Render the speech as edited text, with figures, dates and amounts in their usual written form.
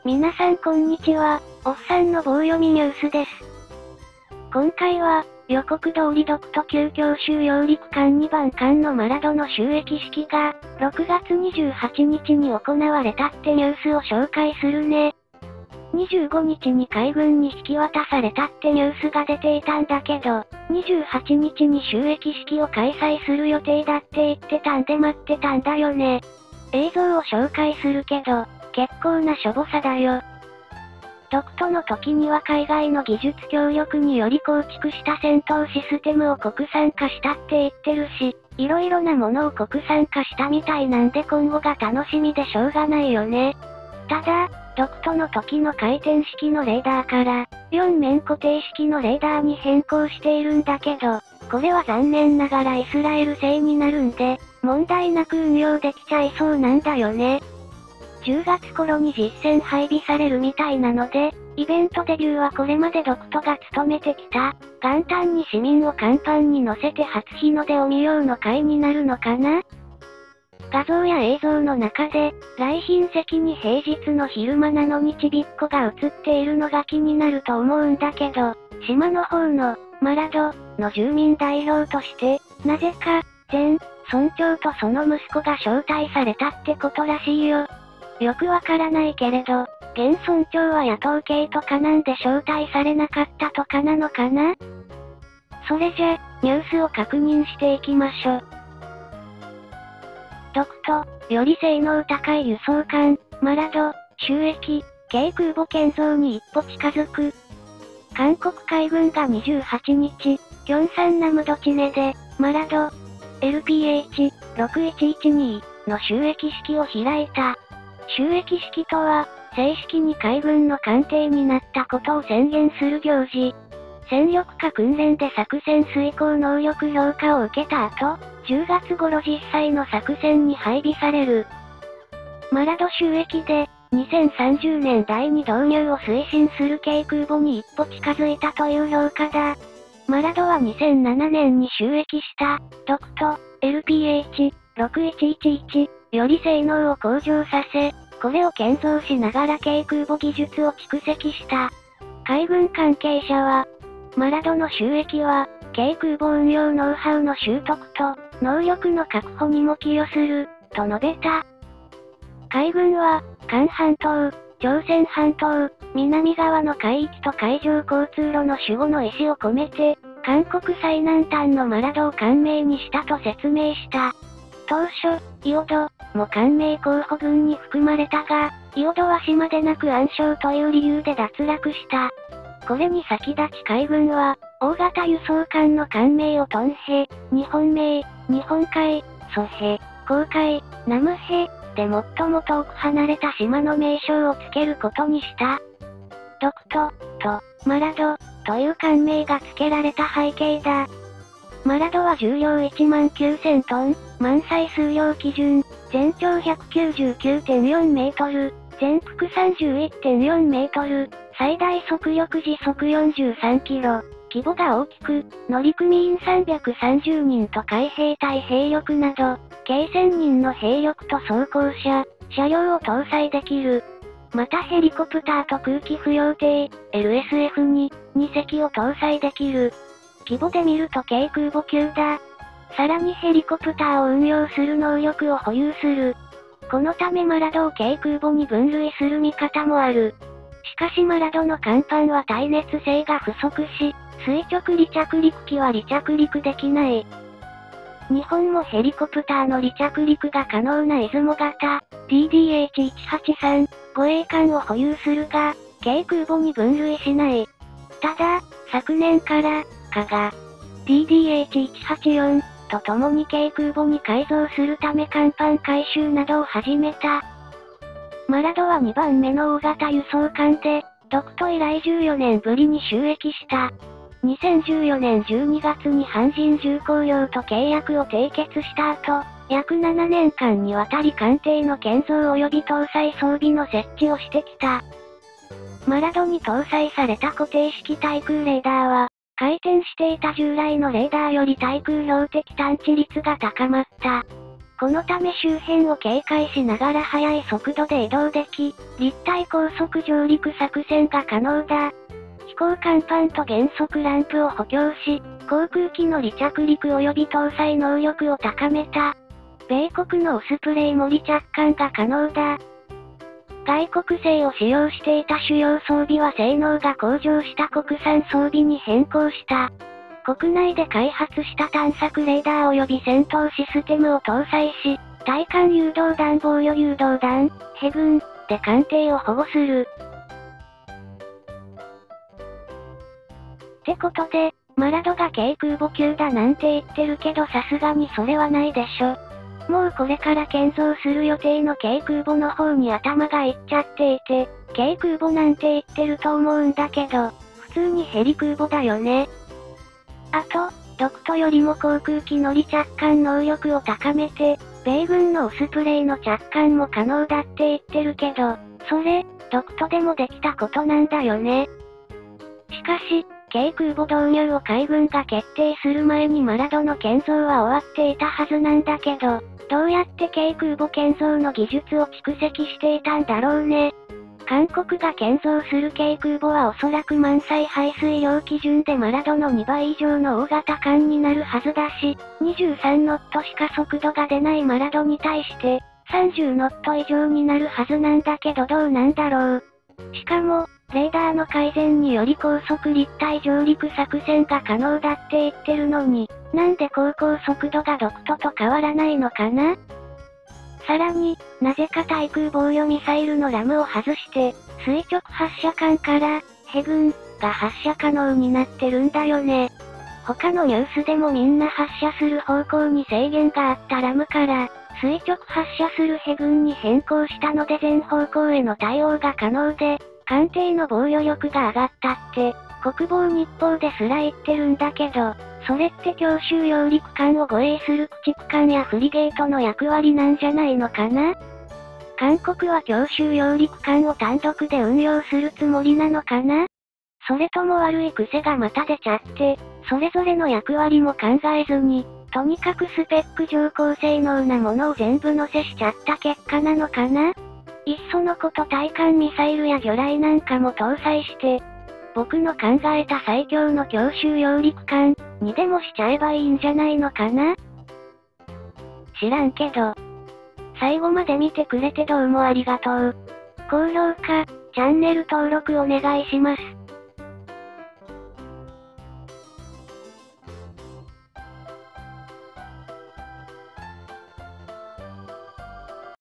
皆さんこんにちは、おっさんの棒読みニュースです。今回は、予告通り独都急強襲揚陸艦2番艦のマラドの就役式が、6月28日に行われたってニュースを紹介するね。25日に海軍に引き渡されたってニュースが出ていたんだけど、28日に就役式を開催する予定だって言ってたんで待ってたんだよね。映像を紹介するけど、結構なしょぼさだよ。独都の時には海外の技術協力により構築した戦闘システムを国産化したって言ってるし、いろいろなものを国産化したみたいなんで今後が楽しみでしょうがないよね。ただ、独都の時の回転式のレーダーから、4面固定式のレーダーに変更しているんだけど、これは残念ながらイスラエル製になるんで、問題なく運用できちゃいそうなんだよね。10月頃に実戦配備されるみたいなので、イベントデビューはこれまで独都が務めてきた、元旦に市民を甲板に乗せて初日の出を見ようの会になるのかな？画像や映像の中で、来賓席に平日の昼間なのにちびっこが映っているのが気になると思うんだけど、島の方の、マラド、の住民代表として、なぜか、前、村長とその息子が招待されたってことらしいよ。よくわからないけれど、現村長は野党系とかなんで招待されなかったとかなのかな？それじゃ、ニュースを確認していきましょ。独都、より性能高い輸送艦、マラド、就役、軽空母建造に一歩近づく。韓国海軍が28日、キョンサンナムドチネで、マラド、LPH-6112 の就役式を開いた。就役式とは、正式に海軍の艦艇になったことを宣言する行事。戦力化訓練で作戦遂行能力評価を受けた後、10月頃実際の作戦に配備される。マラド就役で、2030年第2導入を推進する軽空母に一歩近づいたという評価だ。マラドは2007年に就役した、独都、LPH-6111 より性能を向上させ、これを建造しながら軽空母技術を蓄積した。海軍関係者は、マラドの就役は、軽空母運用ノウハウの習得と、能力の確保にも寄与する、と述べた。海軍は、韓半島、朝鮮半島、南側の海域と海上交通路の守護の意思を込めて、韓国最南端のマラドを艦名にしたと説明した。当初、イオドも艦名候補群に含まれたが、イオドは島でなく暗礁という理由で脱落した。これに先立ち海軍は、大型輸送艦の艦名をトンヘ、日本名、日本海、ソヘ、黄海、ナムヘ、で最も遠く離れた島の名称を付けることにした。独都、と、マラド、という艦名が付けられた背景だ。マラドは重量19000トン、満載数量基準、全長199.4メートル、全幅31.4メートル、最大速力時速43キロ、規模が大きく、乗組員330人と海兵隊兵力など、計1000人の兵力と装甲車、車両を搭載できる。またヘリコプターと空気浮揚艇、LSF に、2隻を搭載できる。規模で見ると軽空母級だ。さらにヘリコプターを運用する能力を保有する。このためマラドを軽空母に分類する見方もある。しかしマラドの甲板は耐熱性が不足し、垂直離着陸機は離着陸できない。日本もヘリコプターの離着陸が可能な出雲型、DDH-183、護衛艦を保有するが、軽空母に分類しない。ただ、昨年から、加賀、DDH-184 と共に軽空母に改造するため甲板改修などを始めた。マラドは2番目の大型輸送艦で、独都以来14年ぶりに就役した。2014年12月に阪神重工業と契約を締結した後、約7年間にわたり艦艇の建造及び搭載装備の設置をしてきた。マラドに搭載された固定式対空レーダーは、回転していた従来のレーダーより対空標的探知率が高まった。 このため周辺を警戒しながら速い速度で移動でき、立体高速上陸作戦が可能だ。飛行甲板と減速ランプを補強し、航空機の離着陸及び搭載能力を高めた。米国のオスプレイも離着艦が可能だ。外国製を使用していた主要装備は性能が向上した国産装備に変更した。国内で開発した探索レーダー及び戦闘システムを搭載し、対艦誘導弾防御誘導弾、ヘグン、で艦艇を保護する。ってことで、マラドが軽空母級だなんて言ってるけどさすがにそれはないでしょ。もうこれから建造する予定の軽空母の方に頭がいっちゃっていて、軽空母なんて言ってると思うんだけど、普通にヘリ空母だよね。あと、ドクトよりも航空機の離着艦能力を高めて、米軍のオスプレイの着艦も可能だって言ってるけど、それ、ドクトでもできたことなんだよね。しかし、軽空母導入を海軍が決定する前にマラドの建造は終わっていたはずなんだけど、どうやって軽空母建造の技術を蓄積していたんだろうね。韓国が建造する軽空母はおそらく満載排水量基準でマラドの2倍以上の大型艦になるはずだし、23ノットしか速度が出ないマラドに対して、30ノット以上になるはずなんだけどどうなんだろう。しかも、レーダーの改善により高速立体上陸作戦が可能だって言ってるのに、なんで航行速度がドクトと変わらないのかな？さらに、なぜか対空防御ミサイルのラムを外して、垂直発射管から、ヘグンが発射可能になってるんだよね。他のニュースでもみんな発射する方向に制限があったラムから、垂直発射するヘグンに変更したので全方向への対応が可能で、艦艇の防御力が上がったって、国防日報ですら言ってるんだけど、それって強襲揚陸艦を護衛する駆逐艦やフリゲートの役割なんじゃないのかな？韓国は強襲揚陸艦を単独で運用するつもりなのかな？それとも悪い癖がまた出ちゃって、それぞれの役割も考えずに、とにかくスペック上高性能なものを全部載せしちゃった結果なのかな？いっそのこと対艦ミサイルや魚雷なんかも搭載して、僕の考えた最強の強襲揚陸艦にでもしちゃえばいいんじゃないのかな？知らんけど。最後まで見てくれてどうもありがとう。高評価、チャンネル登録お願いします。